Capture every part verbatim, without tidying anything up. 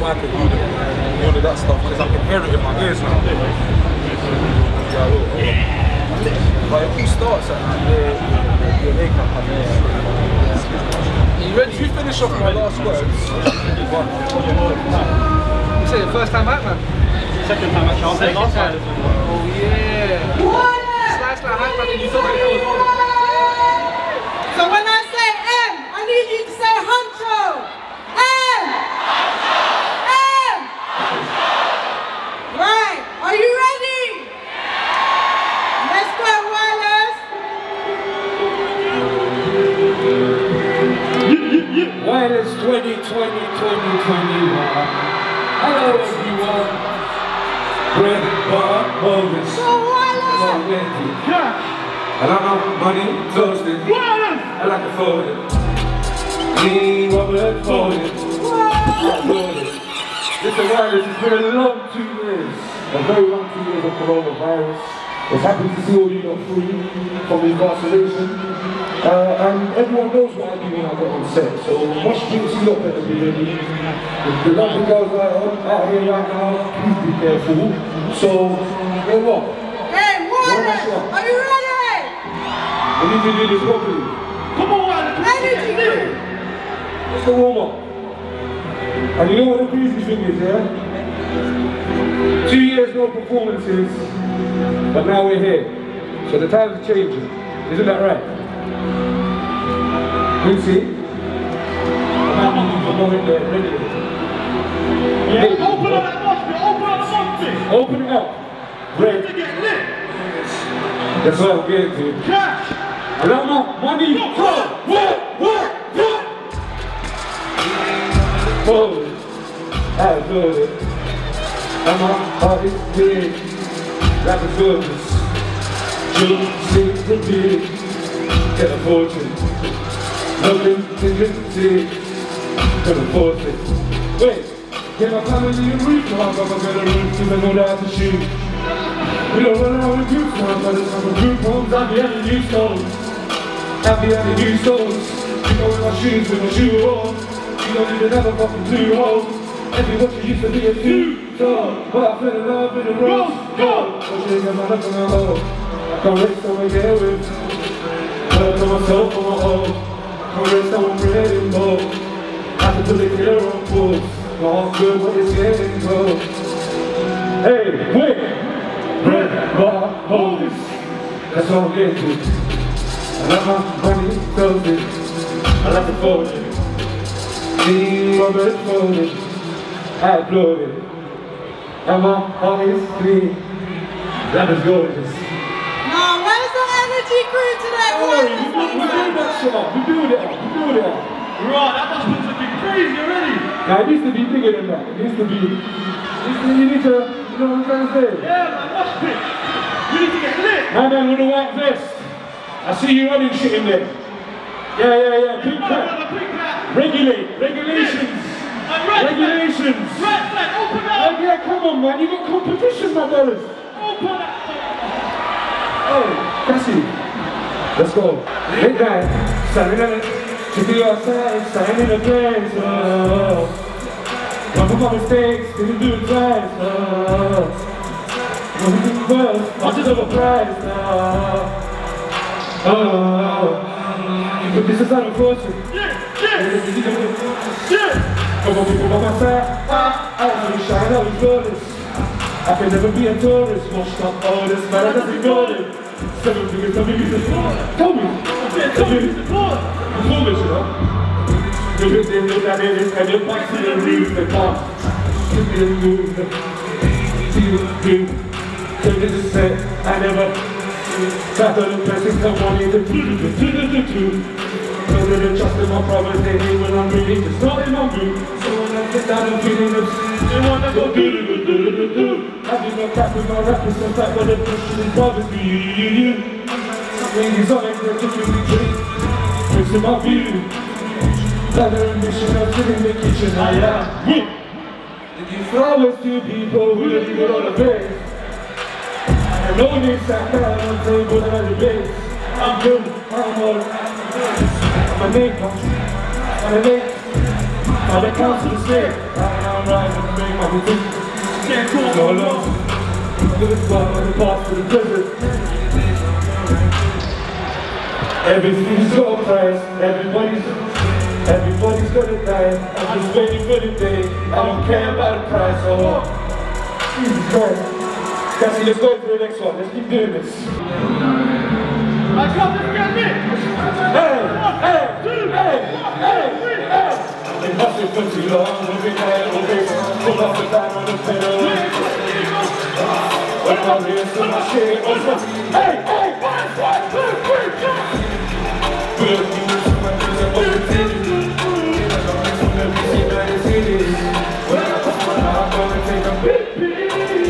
mic and all the, all of that stuff because I can hear it in my ears now. Yeah, I will. But if he starts at the the makeup, I mean, you ready? If you finish off my last words, you say the first time out, man. Second time actually. I'll say last time. Oh yeah. Slice like hype, man. You thought it was on. So when I say M, I need you to say Huncho. M. M. Right. Are you ready? Let's go, Wireless. Wireless twenty twenty, twenty twenty-one. Hello everyone. Bread, bar, Morris. So Wireless. And I know money, toasted. I like to fold it. Clean, Robert, fold it. I fold it. Listen, Wireless, it's been a long two years. A very long two years of coronavirus. I was happy to see all you lot free from incarceration. Uh, and everyone knows what I do when I get on set. So watch drinks, you lot better be ready. If the lovely girls are out here right now, please be careful. So, hey what? Hey, Wireless, are you ready? We need to do this properly. Come on, man. Energy group. It's the warm up. And you know what the crazy thing is, yeah? Two years no performances, but now we're here. So the times are changing. Isn't that right? Lucy? I'm happy you go in there, ready? Yeah, hey, open up that mosh pit, open up the mosh pit. Open it up. Red. To get lit. That's what I'm getting to. Cash. I don't know, money, what, what, what, what? Hold it, I hold it. And my heart is big, like a goodness. Children sing the big, get a fortune. Nothing contingency, can afford it. Wait, can I come in the roof? No, I'm gonna get a roof, cause I know that to shoot. We don't run around with groups now, but it's like a group homes, I'm the only new stones. I'm the only new stones. You know in my shoes with my shoe on. You don't even have a fucking two holes. Everybody used to be a two-tone, but I fell in love in the rose gold. So she got my love in my hole. I can't rest on my gear with. Work on myself on my own. I can't rest on my bread and bowl. I can put the gear on pause. My heart's good, but it's getting cold. Hey, wait! Bread, bar, holders. That's all I'm getting to. I like my money toasted. I like to fold it. See Robert folded. I applaud it. And my heart is clean. That is gorgeous. Now, where's the energy crew today? Oh, we do that shit up. We do it up. We do it up. Right, that must be looking crazy already. Now, it needs to be bigger than that. It needs to be. You need to. You know what I'm trying to say? Yeah, man, mosh pit. We need to get lit. My man with a white vest. I see you running shit in there. Yeah, yeah, yeah. Pink cap. Regulate. Regulations. Regulations. Red flag, open up. Yeah, come on, man. You got competition, my brothers. Open up. Hey, Cassie. Let's go. Late night. Standing in it. To be outside. Standing in the place. Oh. One of my mistakes. Didn't do it twice. Oh. When we did well, I just have a prize. Oh. Oh, but this is unfortunate. Yeah, yeah, yeah. Come on, people by my side. I want to shine out with flawless. I can never be a tourist. Washed up all this, but I doesn't know it. Seven fingers, seven fingers. Tell me. Tell me. I'm foolish, you know. You look in, look at it, and you're back to the roof, the car. You can move, see you do. So this is it, I never. That's the blessings that wanted to do, do, do, do, do, do. Don't really trust in my promise, they hate when I'm really just not in my mood. So when I get down and feeling the they wanna go do, do, do, do, do, do. I do my crap with my rappers, so tight, but the pushing is bothers me, you, you, you. Something is on it, they're taking me drink. Mixing my view. Ladder and mission, I'm sitting in the kitchen, I am. They give flowers to people who don't even on the base. I know they sat down on the table at the base. I'm good, I'm all I'm a name, I'm a name. Now they come to the stage. I'm riding to make my decision. Can't call no love. Look at the spot on the boss for the prison. Everything's got a price. Everybody's, everybody's gonna die. I'm just waiting for the day. I don't care about the price. Oh, Jesus Christ. Cassie, let's go for the next one. Let's keep doing this. I come to get me. Hey, hey, hey, hey, hey. Been hustling for too long. Moving there, moving. Pull off the time on the pedal. When I'm here, so my shit over. Hey, hey, one, one, two, three, four. Good news, my music over to you. Let me see that it's in it. When I come on, I'm gonna take a big beat.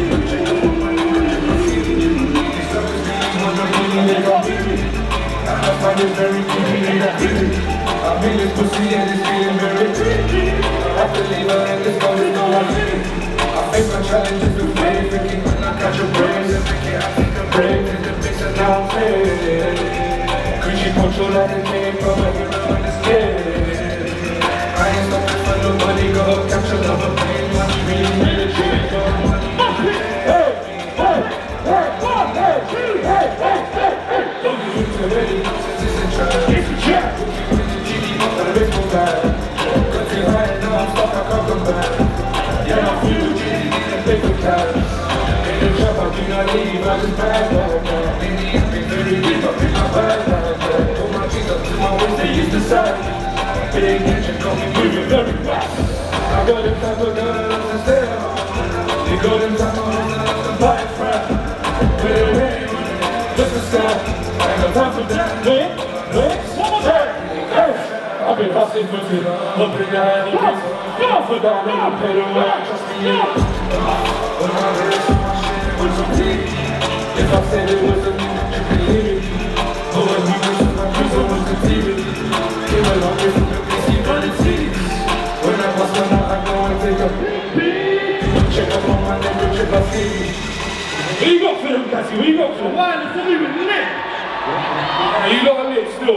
I find it very creepy that I'm in this pussy and it's feeling very creepy. I have to leave her and this girl is no one leaving. I face my challenges with faith, thinking when I catch a break, thinking I take a break, and the mix and now I'm fading. Creepy control like it came from a hero and it's scared. I ain't stopping for nobody, go catch a love of pain, watch me in the change. Hey, hey, hey, hey, hey, hey, hey, hey. Don't be used to ready, since it's a trap. It's a trap. With the G D, not the big one bad. Got too high and now I'm stuck, I can't come back. Yeah, I feel the G D, need a bigger cash. In the trap, I do not leave, I just bad like that. Maybe I've been very deep, I pick my bad like that. Put my jeans up to my waist, they used to side. Big engine, got me moving very fast. I got them type of girl that loves to stay on. You got them type of girl that loves to buy it fast. With a ring, just a step. I ain't got time for that. Wait, wait, one more time. Hey, I've been hustling for too long. Hoping that I ain't been enough for that. Let me pay the way. Trust me, yeah. When I heard some shit, it was a pity. If I said it was a new, you believe it. Oh, when you wish my prison was the T V. Came along with the P C running cities. When I bust one out, I go and take a beat. Check up on my name, check my C V. What you got for them, Cassie? What you got for them? Why is it even lit? Now you got a lit still.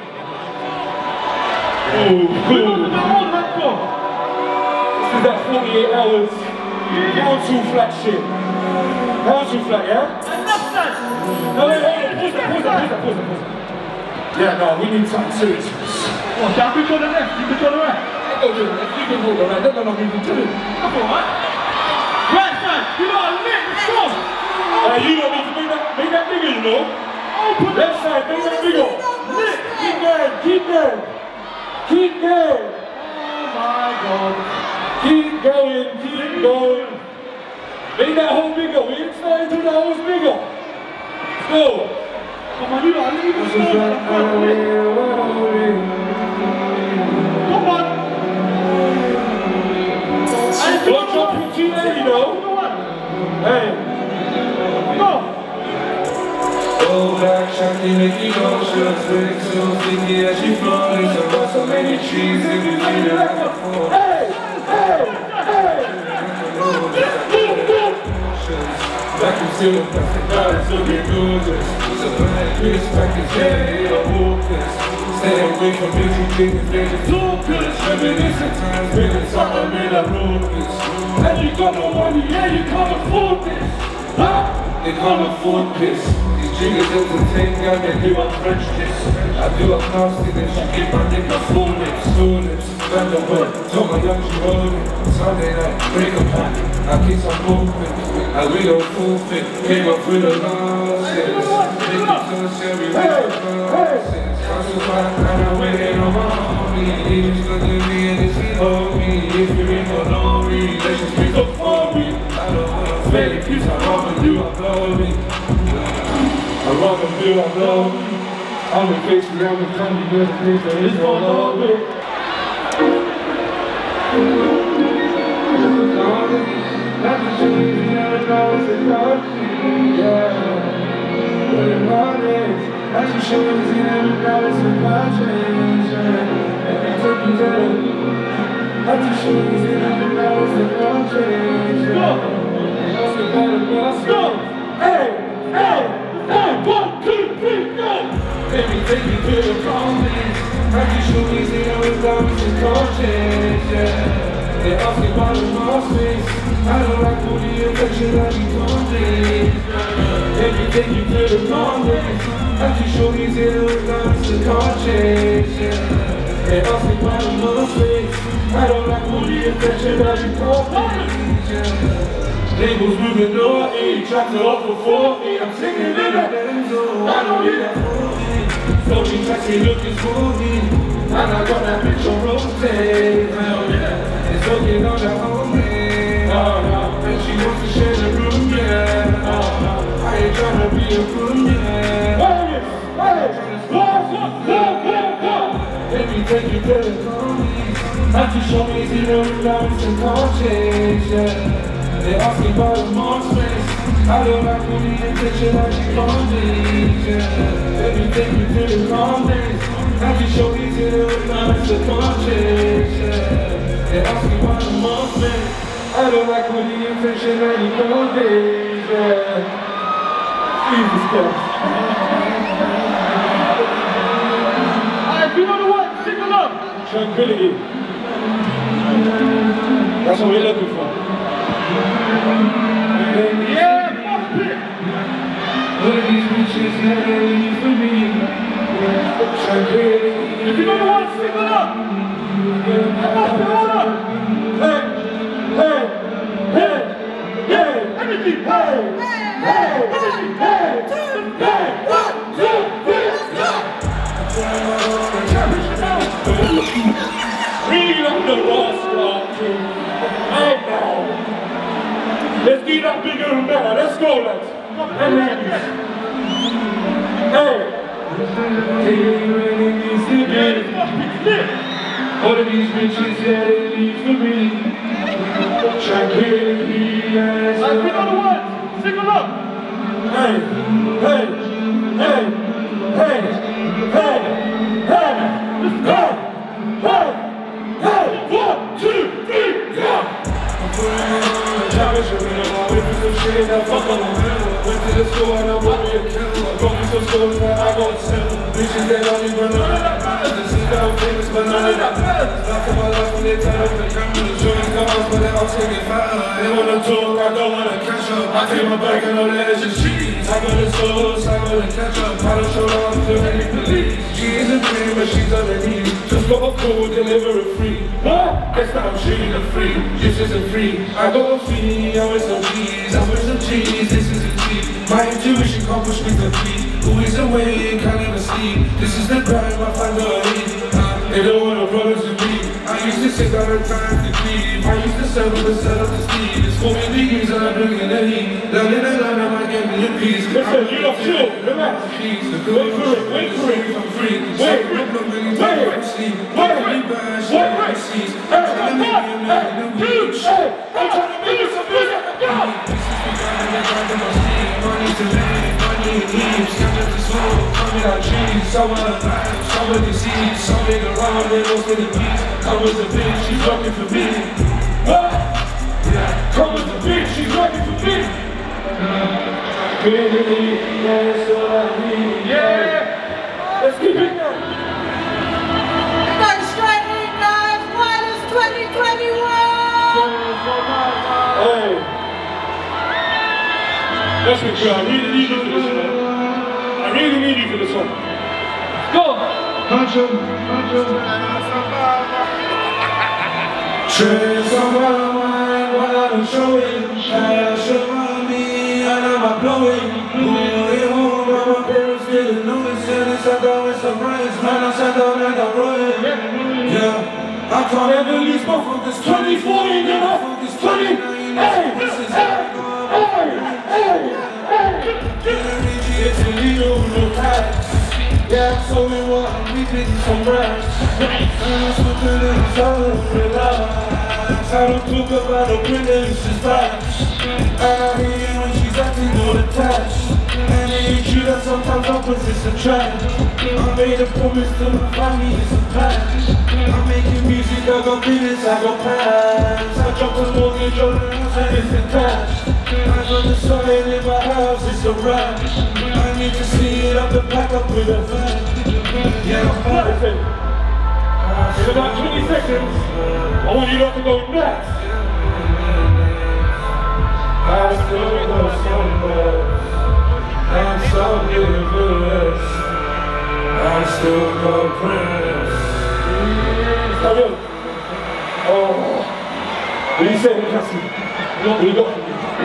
Oh, cool. This is that forty-eight hours. Council flat shit. Council flat, yeah? Enough that. No, wait, wait, pause it, pause it, pause it, pause it, pause it. Yeah, no, we need something serious. Oh, Jack, we go to the left, you can go to the right. I go to the left, you can go to the right. They're not even to it. Come on, right? Right side, you got a lit, let's go. Uh, you don't need to make that, make that bigger, you know? Open Left side, make that bigger. lit. Keep going, keep going. Keep going. Oh my God. Keep going, keep going. Make that hole bigger. We ain't starting to the holes bigger. Let's go. Come on, you got a little bit Come on. Don't jump in too late, you know. Hey. Go. Go back, shocking like emotions, feeling so sticky as she flows. I got so many trees in the middle like a phone. Hey, hey, hey. Back in silver, plastic dollars, looking gorgeous. So bad, Chris back in jail, I'm hopeless. Stay away from busy things, baby, focus. Reminiscent times, really time, I made a focus. And you got no money, yeah, you can't afford this. Huh? They can't afford this. Jiggers entertain, girl, they do a French kiss. I do a nastiness, you give my nigga full lips, full lips. Stand the word, told my young she rolling. Sunday night, break a pack, I keep some movement. And we don't forfeit, came up with a nonsense. Make it so sherry, we don't nonsense. Hustle back, and I'm waiting on my homie. He's gonna be in this hold me. If you ain't for no reason, let's just pick up for me. I don't wanna fake it, I'd rather do a glory. I'd rather feel I blow. I'm a face around the country, good things that is all over. Not the shoes, you never know it's a country, yeah. But in my days, not the shoes, you never know it's a country, yeah. And I took you there. Not the shoes, you never know it's a country, yeah. Let's go, let's go. Hey, hey. Hey, one, two, three, go! Let me take you to the promise. Not the shoes, you know it's diamonds and conscience. yeah. They ask me about the MySpace. I don't like all the attention that you can't take. Every day you play the wrong way. After shorties in the dance the car chase, yeah. They ask me about the MySpace. I don't like all the attention that you can't take, yeah. Labels moving naughty, track to offer forty. I'm singing in that Denzel, I don't need that forty. Slowly tracks me looking sporty, and I got that bitch on rotate. Hell yeah, it's looking on that homie. Oh no, and she wants to share the room, yeah. Oh no, I ain't tryna be a groom, yeah. Hey, hey, what's up, what's up, what's up? Let me take you to the homies. Have to show me zero lines and conscience, yeah. They ask me about the MySpace. I don't like all the attention that you can't take, yeah. Let me take you to the calm days. Have you show these little nights of conscience, yeah. They ask me about the MySpace. I don't like all the attention that you can't take, yeah. Jesus Christ. Alright, you know the what? Sing along. Tranquility. That's what we're looking for. Yeah, fuck it. All of these bitches that they leave for me. Tranquility. If you know the one, sing along. Come on, hold up. Hey, hey, hey, hey, Everything. hey, hey, Everything. hey, hey, One, two, three, let's go! Read up the roster, hey now. Let's get up bigger and better. Let's go, lads. And ladies. Hey. Hey, really needs to be. All of these bitches, yeah, they leave for me. Tranquility, yeah. Alright, you know the one, sing along. Hey, hey, hey, hey, hey, hey, hey, hey, hey, one, two, three, go! Challenge me, I'm with me some shit that fuck on the middle. Went to the store and I bought me a killer. Brought me some stores that I gon' sell. Bitches that don't even know that matters. This is that I'm famous, but none of that matters. Lots of my life when they turn up the camera. The shorties come out, but they all take it fatter. They wanna talk, I don't wanna catch up. I take my bag and all that is just cheese. I got the sauce, I got the ketchup. I don't show love to any police. She isn't free, but she's underneath. Just got a code, deliver it free. What? Guess that I'm shooting it free. This isn't free. I got a fee, I with some cheese. I with some cheese, this isn't cheap. My intuition can't push me to feet. Always awake, can't even sleep. This is the crime, I find the heat. uh, They don't want no problems with me. I used to sit down and time to grieve. I used to settle and set up the speed. It's four degrees and I'm bringing the heat. Learning the line, I might get me a piece. Listen, you don't chill, relax. Wait Wait for it, wait for it. I'm free. Wait for it, Wait, wait, wait, sleep. wait, Wait, bad, wait, shit, wait. overseas. Hey, I'm trying to make me a hey, man in the dude, week. hey, I'm trying to make you some music, go! Money to live, money in heaps. Catch up the soul, coming out cheese. Some of the life, some of the seeds. Some nigga around, they don't see the beats. Come with the bitch, she's looking for me. What? Yeah. Come with the bitch, she's ready for me. Really, that's all I need. Yeah! Let's keep it going. Go straight in, guys. Minus twenty twenty-one. Hey. Let's be clear, I really need you for this one. I really need you for this one. Go! Punch him, punch him. Trends on my mind while I'm showing. Passion on me and I'm blowing. Going home, my parents didn't know it. Said it's a down, it's a rise. Man, I sat down and I'm rolling. Yeah, I can't ever lose my focus. twenty fourteen, you know? Focus twenty. Hey, this is how I go. It's a little no tax. Yeah, so we want to be big some racks. And I'm smoking in the sun, relax. I don't talk about no privilege, just facts. And I hear you when she's acting all attached. And it ain't true that sometimes opposites attract. I made a promise to my family, it's a pact. I'm making music, I got business, I got plans. I dropped a mortgage on the house and it's attached. I got the sign in my house, it's a wrap. I need to see it, I can pack up with a van. Yeah, I'm Listen, In about twenty seconds, I want you lot to go nuts. I still go somewhere. I'm so universe. I still go Prince. Oh, what do you say, Cassie? What do you got for me?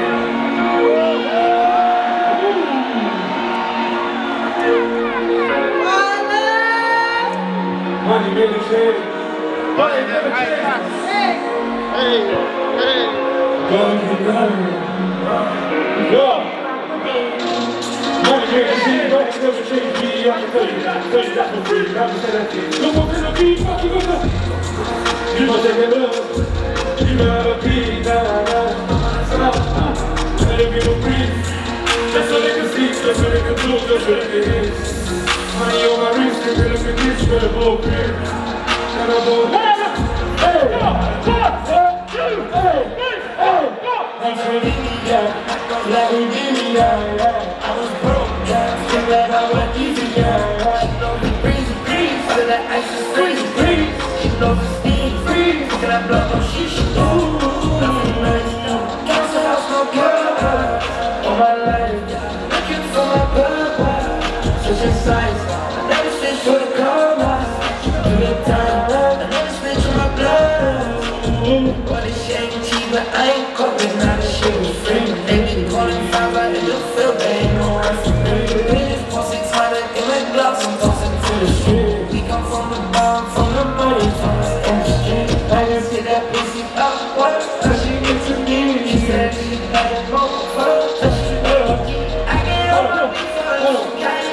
Money made a change. Money never changed. Hey, hey, hey. Money never changed. Money made a change. Money never changed. Me, I can tell you. Tell you that's for free. I can say that thing. Look what's in the beat. Fuck you, go. You must take it up. You gotta be nah, nah. Let them get a breathe. Just so they can see. Just so they can do. Just so they can hear. Money on my wrist, they look at this for the bullpen. And I'm going, hey, hey, hey, hey, I'm saying, yeah, like we did it, yeah, yeah. I was broke, yeah, feel like I went easy, yeah, yeah. She knows the breeze, breeze, feel like I should freeze, breeze. She knows the steam, freeze, can I blow no shisha, ooh, nothing nice, no, council house, no girl, all my life, looking for my purpose, such a size. For the karma, give me time, I never snitch on my blood. What a shame, but I ain't coping, not a shit with free. They be calling five out in the field, they ain't no one for me. The biggest pussy tighter in my gloves, I'm tossing to the street. We come from the bottom, from the money, from the industry. I can see that pussy up, what? How she get to me? She said she got a moment for her, that she love. I get up my feet for her, she got it.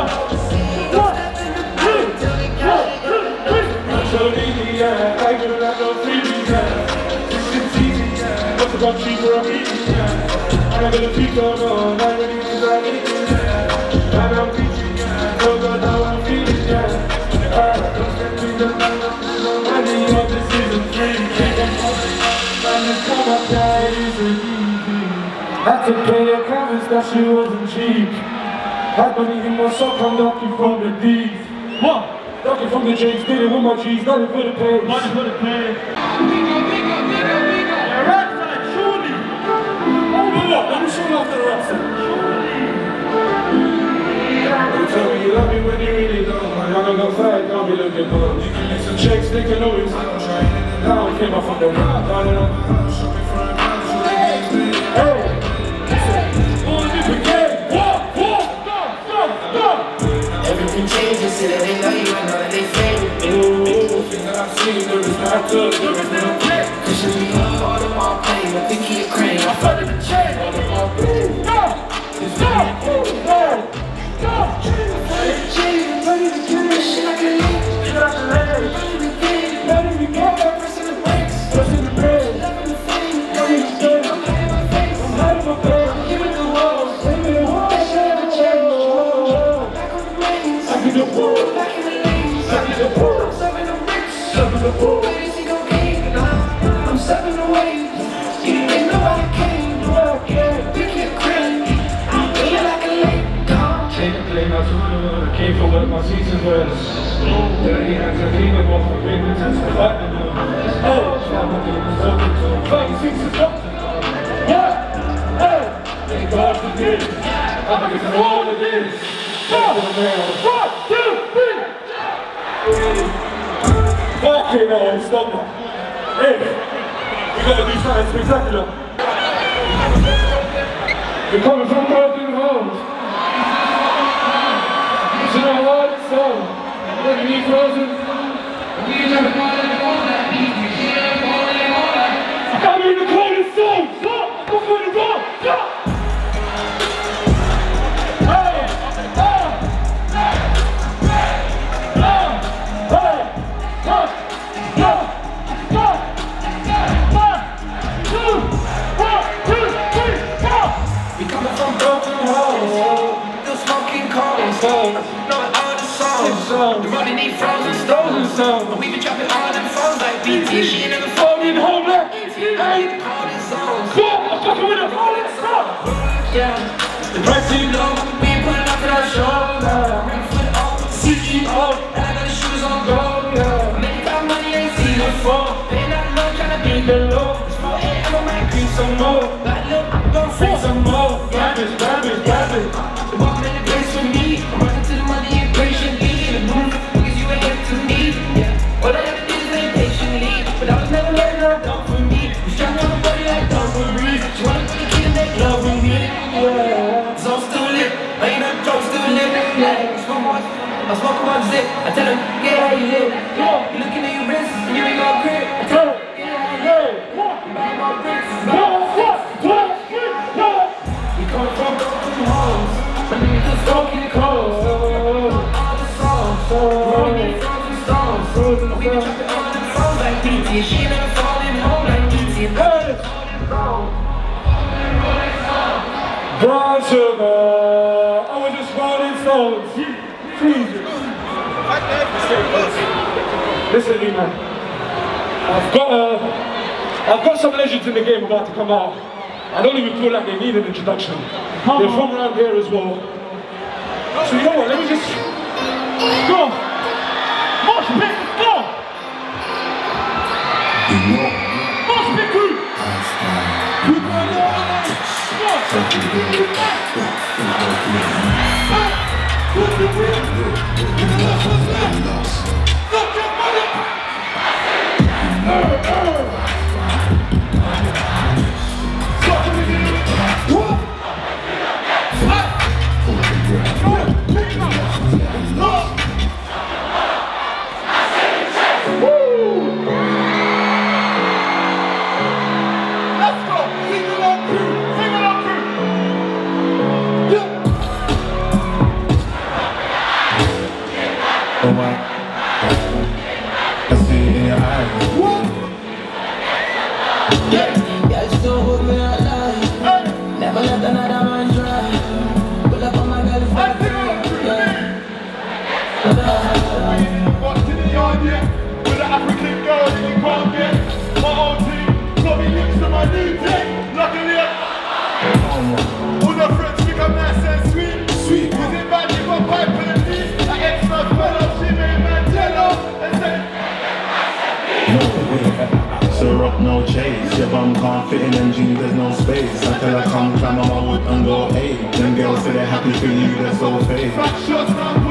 Yeah, I give it out no freebies, yeah. This shit's easy, yeah. What's about cheaper, I'm eating, yeah. I'm gonna peek on on, I really need that eating, yeah. And I'm teaching, yeah. Know God how I'm feeling, yeah. Alright, don't get me the money on this season three. Man, this come up, yeah, it isn't easy. Had to pay a canvas, that shit wasn't cheap. Had money in my sock, I'm ducking from the deep. What? Ducking from the James, did it with my G's, nothing for the pay. Nothing for the pay. Yeah, right side, surely. Oh, look, let me show you after the right side. You tell me you love me when you really don't. I'm gonna go fight, don't be looking good. You can make some checks, they can always I'm trying. Now I came up from the ground, down and up. Shopping for a pound, so they can't stay. Hey, listen, all of this again. Walk, walk, stop, stop, stop. Everything changes, so that they love you and know that they fade. Ooh, things that I've seen, there is not good, there is no good. Pushing me up, all of my pain, I think he a crane. I felt in the chain, all of my pain. Stop! Stop! Stop! Stop! Ready to change, ready to kill this shit like a leak. Shit like a leg. Ready to begin, ready to go. Pressing the brakes, pressing the brakes. Loving the fame, ready to stay. I'm hiding my face, I'm hiding my face. I'm giving the walls, giving the walls. That shit never changed. Back on the reins, I get the pool, back in the lanes. I get the pool, I'm serving the bricks, serving the pool. ladies he gon' gain. I'm serving the waves. You didn't know I came, know I came. Pick your crane, feel like a lake. Take a plane out to the world, I came for work, my season was dirty hands, I clean them off, my fingertips, I fight them all. Oh, I'm looking at the talking to them, fighting six to doctor. Yeah, hey, thank God for this, I'm looking for all of this. One, two, three. Okay, now, stop now. Hey, we gotta do something spectacular. We're coming from broken homes. You know what? So, look at me frozen. I'm in the coldest zone. Stop! Go for the road. Stop! Hey! Hey! Hey! Hey! Stop! Stop! Stop! One, two, one, two, three, stop! We coming from broken homes, still smoking cones. Songs. The running need frozen stones. Songs. We been dropping all them phones like B T. She ain't never folding home back. Hey, all these songs. I'm fucking with them. All that stuff. Yeah, the price too low. We ain't putting up for our show. I'm ready for the all. C G O. And I got the shoes on gold. Yeah. leave it low. Small head, I might cream some more. Like look, don't say some more. Grab it, grab it, grab it. The ball in the place for me. I'm running to the money impatiently. The boom, because you ain't to me. Yeah, all I have to do is wait patiently. But I was never letting her down for me. You trying to body like down for me. She wanna put a kid in that glove with me. Yeah, so I'm still lit. I ain't no joke, still lit. Yeah, smoke one, I smoke one zip. I tell her, yeah, how you live. You looking at your wrist, and you ain't got grip. I tell her, yeah, how you live. You buy my bricks, buy my sticks. You come from broken homes, my niggas just smoking the cold. All the songs, rolling frozen stones. We been dropping all them songs like B T. She never falling home like B T. Brown sugar, I was just rolling stones. Jesus. Listen to me, man. I've got uh, I've got some legends in the game about to come out. I don't even feel like they need an introduction. They're from around here as well. So you know what? Let me just go. Mosh pit, go. Mosh pit crew. Oh my, I see it in your eyes. What? Yeah, yeah, just don't hold me out loud. Never let another man try. Pull up on my girl for the free. Yeah. What's in the yard, yeah? With an African girl that you can't get. My old team, got me links to my new team. Luckily, all the friends think I'm nice and sweet. Sweet. Cause it might give a pipe and a beat. Like extra fellow, she made Mandela and said, So rock no chase, your bum can't fit in them jeans, there's no space. I tell her come climb on my wood and go, hey. Them girls say they're happy for you, they're so fake. back shots, now